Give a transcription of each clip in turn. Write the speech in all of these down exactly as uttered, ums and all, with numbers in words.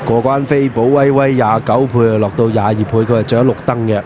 過關飛寶威威廿九倍啊，落到廿二倍，佢係着咗綠燈嘅。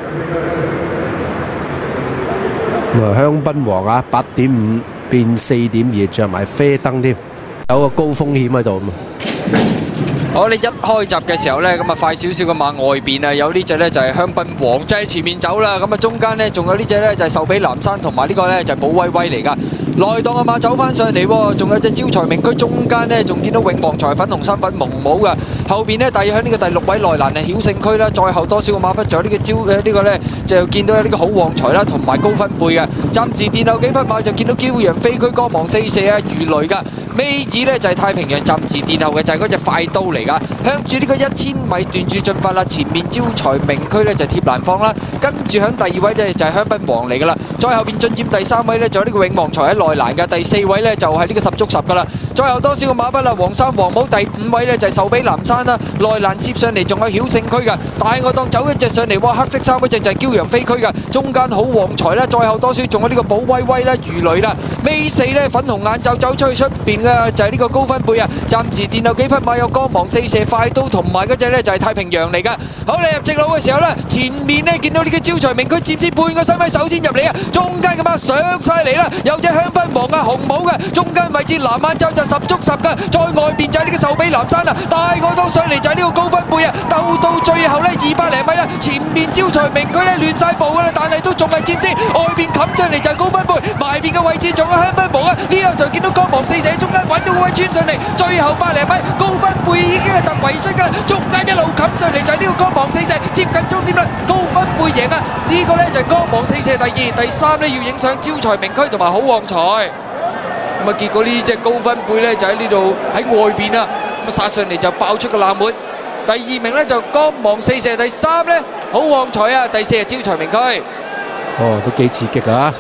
咁啊，香檳王啊，八點五變四點二，着埋啡燈添，有個高風險喺度。 好，你一開閘嘅時候呢，咁啊快少少嘅馬外邊啊，有呢隻呢就係香檳王，即係前面走啦。咁啊中間呢仲有呢隻呢就係壽比南山同埋呢個呢就係寶威威嚟㗎。內檔嘅馬走翻上嚟喎，仲有隻招財明區中間呢，仲見到永旺財粉紅衫粉蒙帽㗎。後邊呢，大約喺呢個第六位內欄係曉勝區啦，再後多少個馬匹，仲有呢個招誒呢個呢，就見到有呢個好旺財啦，同埋高分貝嘅。暫時殿後幾匹馬就見到驕陽飛區、光芒四射啊、魚雷㗎。尾二呢就係太平洋暫時殿後嘅就係嗰隻快刀嚟㗎，向住呢個一千米段住進發啦。前面招財明區呢就係貼蘭芳啦，跟住響第二位呢就係香檳王嚟㗎啦。再後邊進佔第三位呢就有呢個永旺財喺內欄嘅，第四位呢就係呢個十足十㗎啦。再後多少個馬匹啦？黃衫黃帽第五位呢就係壽比南山啦，內欄攝上嚟仲有曉勝區㗎。大外檔走一隻上嚟，哇！黑色衫嗰隻就係驕陽飛區㗎，中間好旺財啦。再後多少仲有呢個寶威威啦、魚雷啦。尾四呢粉紅眼罩走出去出邊嘅就係呢個高分貝啊！暫時殿後幾匹馬有光芒四射快刀同埋嗰隻呢就係太平洋嚟㗎。好，你入直路嘅時候呢，前面呢見到呢個招財明區佔先半個身位首先入嚟啊！中間嘅馬上晒嚟啦，有隻香檳王啊紅帽嘅，中間位置藍眼罩就十足十㗎，再外邊就係呢個壽比南山啊！大外檔上嚟就係呢個高分貝啊！鬥到最後呢二百零米啦，前面招財明區呢亂晒步㗎啦，但係都仲係佔先，外邊冚上嚟就係高分貝，埋邊嘅位置仲有香檳王啊！呢個時候見到光芒四射，中間揾到個位穿上嚟，最後百零米高分貝已經係突圍出㗎啦，中間一路冚上嚟就係呢個光芒四射，接近終點啦，高分貝贏啊！呢個呢就係光芒四射第二，第三呢要影相招財明區同埋好旺財。咁啊，結果呢隻高分貝呢就喺呢度喺外邊啊，咁啊殺上嚟就爆出個冷門。第二名呢就光芒四射，第三呢好旺財啊，第四係招財明區。 哦，都幾刺激啊！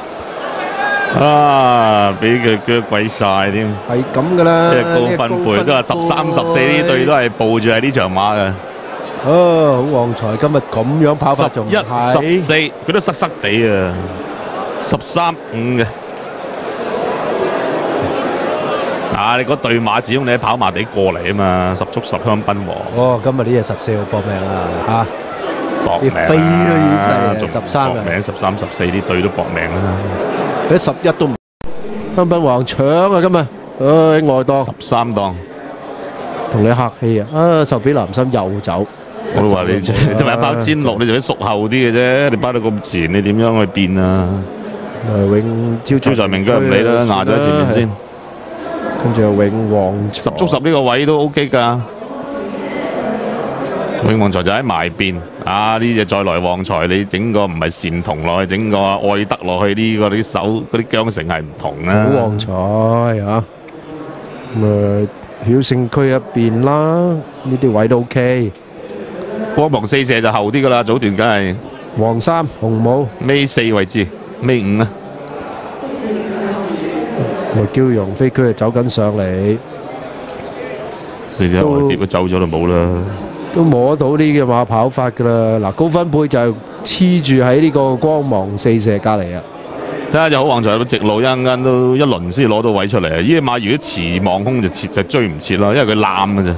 啊！俾佢腳鬼晒添， 係咁噶啦。 即係高分貝都係十三、十四呢隊都係報住係呢場馬嘅。 哦，好旺財，今日咁樣跑法仲一十四，佢都塞塞地啊，十三五嘅。啊！你嗰對馬始終你喺跑馬地過嚟啊嘛，十足十香檳王。 哦，今日呢隻十四號搏命啊嚇！ 搏命飛都已經犀利，十三搏命十三、十四呢隊都搏命啦。 佢十一都唔香檳王搶啊！今日，唉外檔十三檔， 同你客氣啊！啊，壽比南山又走。 我都話你，你咪包千六，你仲要熟後啲嘅啫。你包到咁前，你點樣去變啊？ 永招招財明區唔理啦，壓咗喺前面先。 跟住永旺十足十呢個位都 OK 㗎。永旺財就喺埋邊啊！呢隻再來旺財，你整個唔係善同落去，整個愛德落去，呢個啲手嗰啲韁繩係唔同啊！ 好旺財嚇，咁啊曉勝區一邊啦，呢啲位都 OK。 光芒四射就後啲㗎啦，早段梗係黃衫紅帽， 尾四位置，尾五啊！ 個驕陽飛區就走緊上嚟， 你睇外碟都走咗就冇啦。 都摸到呢嘅馬跑法㗎啦。嗱，高分貝就黐住喺呢個光芒四射隔離啊。 睇下就好旺財到直路一陣間都一輪先攞到位出嚟啊！呢隻馬如果遲望空就切就追唔切啦，因為佢攬嘅啫。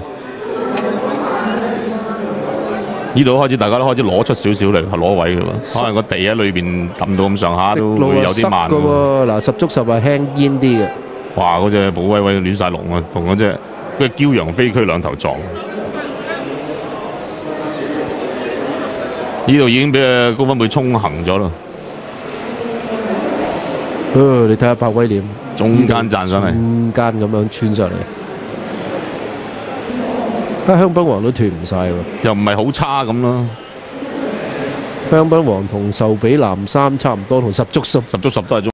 呢度開始大家都開始攞出少少嚟攞位㗎喎，可能個地喺裏邊揼到咁上下都會有啲慢㗎喎。嗱，十足十係輕煙啲嘅。 哇！嗰隻寶威威亂晒龍啊，同嗰隻嗰隻驕陽飛區兩頭撞。呢度已經俾佢高分貝衝行咗啦。 誒，你睇下白威廉中間站上嚟， 中間咁樣穿上嚟。啊，香檳王都斷唔晒喎， 又唔係好差咁咯。 香檳王同壽比南山差唔多，同十足十十足十都係中。